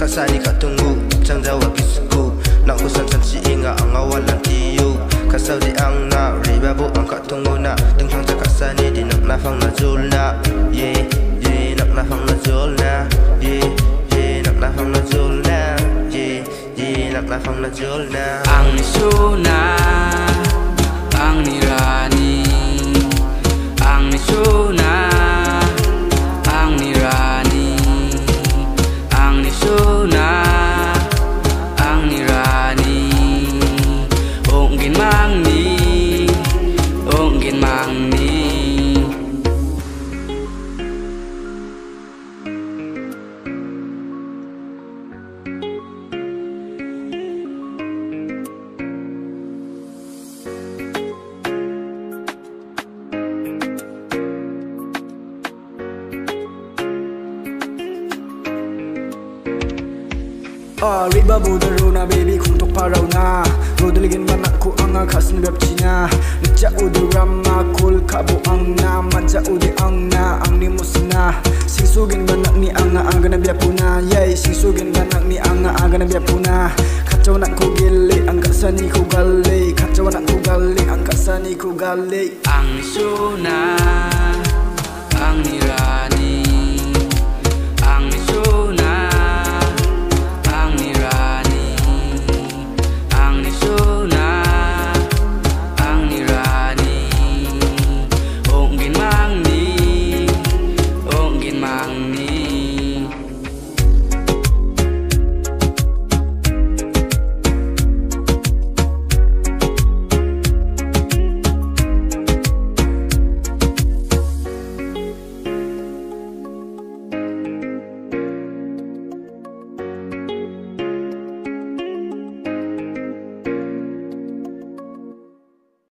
kasani katunggu cang jawa bisku nak kusan san si inga ang awalan tiyu kasau di ang na riba bu ang katunggu na tengkang ja kasani di nak nafang na jul na ye ye nak nafang na jul na ye ye nak nafang na jul na ye ye nak nafang na jul na ang ni suna ang ni rani ang ni suna ang ni rani ang ni suna ang ni rani onggin mang ni Riba bodo na baby kuntok paraw na Rodaligin man ako ang akas na gapchina Nadya udo rama kul kabo ang na Madya udi ang na ang nimos na Singsugin ba ni ang aga na biya puna Yay singsugin ba ni ang aga na biya puna Kacaw na ko gili ang kasani ko gali Kacaw na ko gali ang kasani ko gali ang ni suna ang ni rani